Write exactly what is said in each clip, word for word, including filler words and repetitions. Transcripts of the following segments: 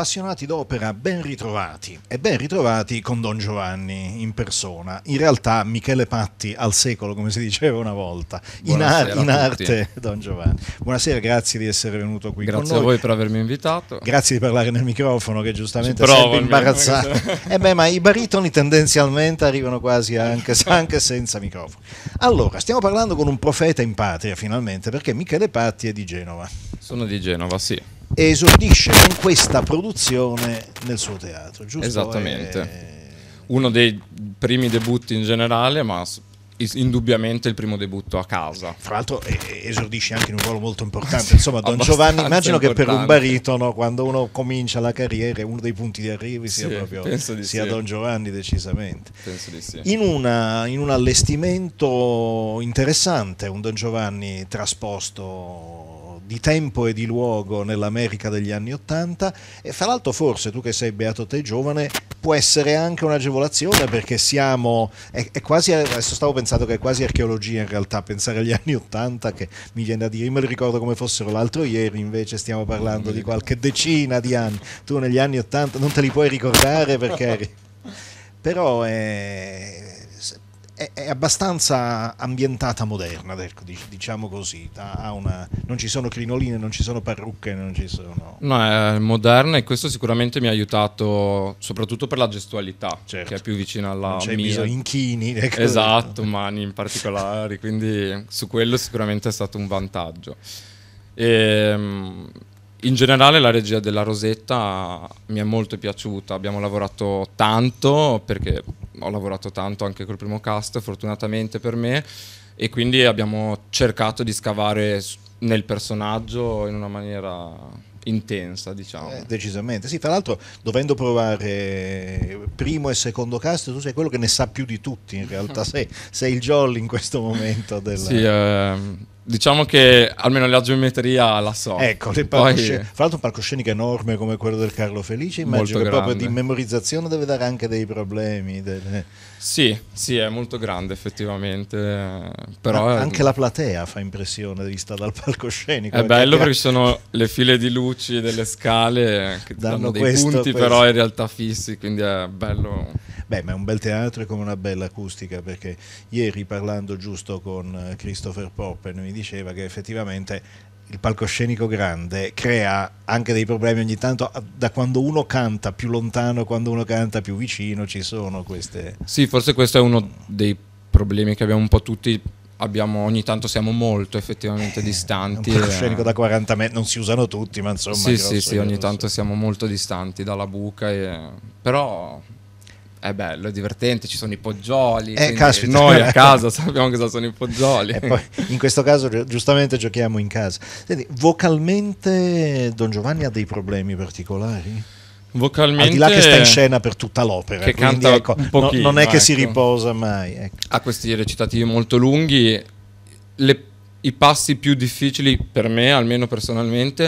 appassionati d'opera, ben ritrovati e ben ritrovati con Don Giovanni in persona. In realtà Michele Patti al secolo, come si diceva una volta, in, ar- in arte Don Giovanni. Buonasera, grazie di essere venuto qui grazie con noi. Grazie a voi per avermi invitato. Grazie di parlare nel microfono che giustamente è sempre imbarazzato. Eh beh, ma i baritoni tendenzialmente arrivano quasi anche, anche senza microfono. Allora, stiamo parlando con un profeta in patria finalmente, perché Michele Patti è di Genova. Sono di Genova, sì. E esordisce con questa produzione nel suo teatro, giusto? Esattamente. È... Uno dei primi debutti in generale, ma indubbiamente il primo debutto a casa. Fra l'altro esordisce anche in un ruolo molto importante, insomma Don Giovanni, immagino importante. Che per un baritono, quando uno comincia la carriera, uno dei punti di arrivo sia sì, proprio sia sì. Don Giovanni, decisamente. Penso di sì. In, una, in un allestimento interessante, un Don Giovanni trasposto di tempo e di luogo nell'America degli anni Ottanta, e fra l'altro forse tu che sei beato te giovane può essere anche un'agevolazione, perché siamo è, è quasi, adesso stavo pensando che è quasi archeologia in realtà pensare agli anni Ottanta, che mi viene da dire, io me li ricordo come fossero l'altro ieri, invece stiamo parlando di qualche decina di anni. Tu negli anni Ottanta non te li puoi ricordare perché eri... però è è abbastanza ambientata moderna, diciamo così. Ha una, non ci sono crinoline, non ci sono parrucche, non ci sono... No, è moderna, e questo sicuramente mi ha aiutato soprattutto per la gestualità, certo, che è più vicina alla non c'è mia. bisogno, inchini. Esatto, mani in particolare, quindi su quello sicuramente è stato un vantaggio. E, in generale la regia della Rosetta mi è molto piaciuta, abbiamo lavorato tanto, perché ho lavorato tanto anche col primo cast fortunatamente per me, e quindi abbiamo cercato di scavare nel personaggio in una maniera intensa, diciamo. Eh, decisamente, sì, tra l'altro dovendo provare primo e secondo cast tu sei quello che ne sa più di tutti in realtà, sei, sei il jolly in questo momento della... Sì, eh, diciamo che almeno la geometria la so. Ecco, le Poi... fra l'altro un palcoscenico enorme come quello del Carlo Felice, immagino che proprio di memorizzazione deve dare anche dei problemi. Delle... Sì, sì, è molto grande effettivamente, però Ma è... anche la platea fa impressione vista dal palcoscenico. È bello perché ci sono le file di luci delle scale che danno, danno dei questo, punti questo. Però in realtà fissi, quindi è bello. Beh, ma è un bel teatro e come una bella acustica, perché ieri parlando giusto con Christopher Poppen mi diceva che effettivamente il palcoscenico grande crea anche dei problemi ogni tanto, da quando uno canta più lontano, quando uno canta più vicino, ci sono queste... Sì, forse questo è uno dei problemi che abbiamo un po' tutti, abbiamo, ogni tanto siamo molto effettivamente eh, distanti. Un palcoscenico e... da quaranta metri, non si usano tutti, ma insomma... Sì, grosso, sì, sì, ogni tanto siamo molto distanti dalla buca, e... però... è bello, è divertente, ci sono i poggioli, eh, caspita. Noi a casa sappiamo cosa sono i poggioli. E poi in questo caso giustamente giochiamo in casa. Senti, vocalmente Don Giovanni ha dei problemi particolari? Vocalmente, al di là che sta in scena per tutta l'opera, che quindi canta ecco, un pochino, non è che ecco. si riposa mai. Ecco. Ha questi recitativi molto lunghi, le, i passi più difficili per me, almeno personalmente,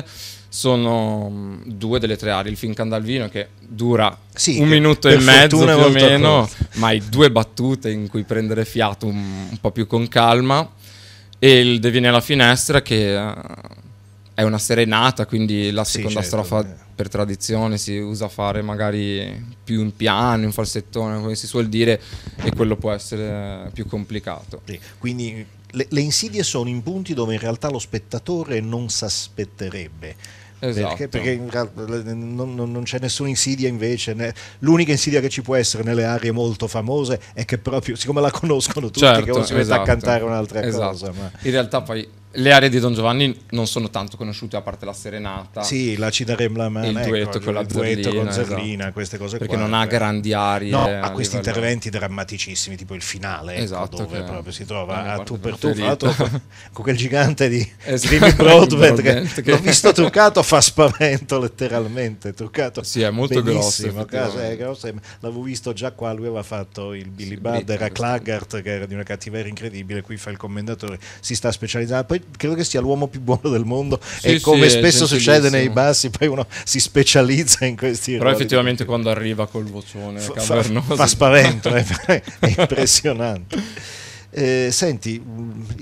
sono due delle tre aree. Il Fincandalvino, che dura sì, un che minuto e mezzo più o meno, corto. ma hai due battute in cui prendere fiato un, un po' più con calma, e il Deviene alla finestra, che uh, è una serenata, quindi la seconda sì, certo, strofa eh. per tradizione si usa a fare magari più in piano, in falsettone, come si suol dire, e quello può essere più complicato. Sì, quindi le, le insidie sono in punti dove in realtà lo spettatore non si aspetterebbe. Esatto. Perché, perché non, non c'è nessuna insidia invece, né, l'unica insidia che ci può essere nelle aree molto famose è che proprio, siccome la conoscono tutti, certo, che uno si mette esatto. a cantare un'altra esatto. cosa. Ma... in realtà poi le aree di Don Giovanni non sono tanto conosciute, a parte la serenata. Sì, la Ci darem la mano, il duetto ecco, con la il duetto Zerlina, con Zerlina, esatto. queste cose perché qua. non ha grandi arie. No, ha questi livello... interventi drammaticissimi, tipo il finale, esatto, ecco, dove proprio si trova a tu per preferita. tu, fra con quel gigante di esatto. Jimmy Broadbent che, che l'ho visto truccato, fa spavento letteralmente, truccato. Sì, è molto benissimo, grosso. È grosso, l'avevo visto già qua, lui aveva fatto il Billy Budd, era Claggart, che era di una cattiveria incredibile, qui fa il commendatore, si sta specializzando, poi credo che sia l'uomo più buono del mondo, sì, e come sì, spesso succede nei bassi poi uno si specializza in questi però ruoli. Effettivamente quando arriva col vocione fa, cavernoso fa, fa spavento, è, è impressionante. Eh, senti,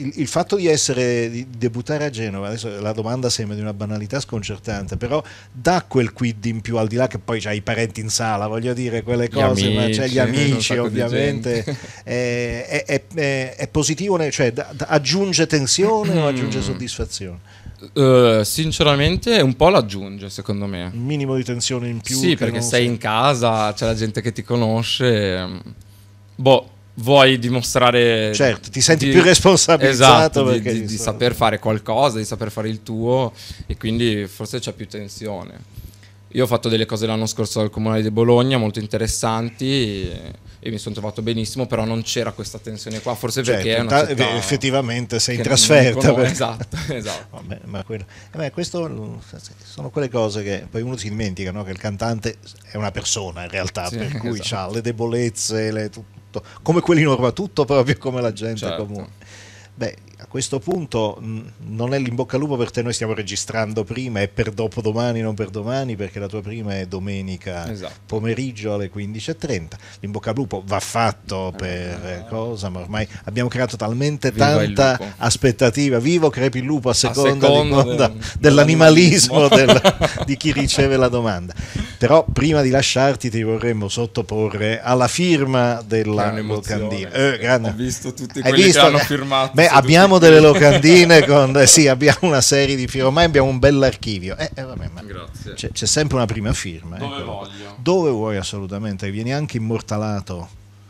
il, il fatto di essere di debuttare a Genova, adesso la domanda sembra di una banalità sconcertante, però dà quel quid in più, al di là che poi c'hai i parenti in sala, voglio dire, quelle Gli cose, amici, ma c'è gli amici un sacco di ovviamente, gente. è, è, è, è, è positivo, cioè da- da- aggiunge tensione o aggiunge Mm. soddisfazione? Eh, sinceramente un po' l'aggiunge, secondo me. Un minimo di tensione in più? Sì, che perché non sei sei- in casa, c'è la gente che ti conosce. mm, Boh, vuoi dimostrare... Certo, ti senti di- più responsabilizzato Esatto, di, perché di- ci di sono- saper fare qualcosa, di saper fare il tuo, e quindi forse c'è più tensione. Io ho fatto delle cose l'anno scorso al Comunale di Bologna molto interessanti e, e mi sono trovato benissimo, però non c'era questa tensione qua, forse Certo, perché è una ta- città effettivamente sei in che non trasferta. conosco. perché- Esatto, esatto. Vabbè, ma quello- eh beh, questo sono quelle cose che poi uno si dimentica, no? Che il cantante è una persona in realtà, Sì, per cui esatto. ha le debolezze, le- tutto, come quelli normali, tutto proprio come la gente Certo. comune. Beh, a questo punto mh, non è l'in bocca al lupo per te, noi stiamo registrando prima, è per dopodomani, non per domani, perché la tua prima è domenica Esatto. pomeriggio alle quindici e trenta. L'in bocca al lupo va fatto per eh, cosa, ma ormai abbiamo creato talmente Viva il tanta lupo. aspettativa. Vivo crepi il lupo a seconda, di seconda conda- del- dell'animalismo dell'animalismo. del- di chi riceve la domanda. Però prima di lasciarti ti vorremmo sottoporre alla firma della Che è un'emozione. locandina. Eh, grande. Ho visto tutti Hai quelli visto? che hanno firmato. Beh, seduti abbiamo qui. delle locandine con eh, sì, abbiamo una serie di firme, ormai abbiamo un bell'archivio. Eh, eh, vabbè, ma Grazie. c'è, c'è sempre una prima firma. Dove ecco. voglio. Dove vuoi, assolutamente, vieni anche immortalato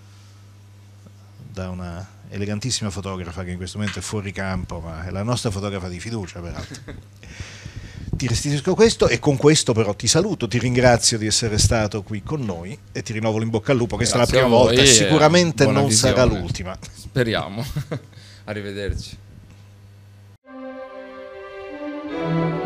da una elegantissima fotografa che in questo momento è fuori campo, ma è la nostra fotografa di fiducia, peraltro. Ti restituisco questo e con questo però ti saluto, ti ringrazio di essere stato qui con noi e ti rinnovo l'in bocca al lupo. Questa Grazie è la a prima voi volta e e sicuramente buona non sarà visione. l'ultima. Speriamo. Arrivederci.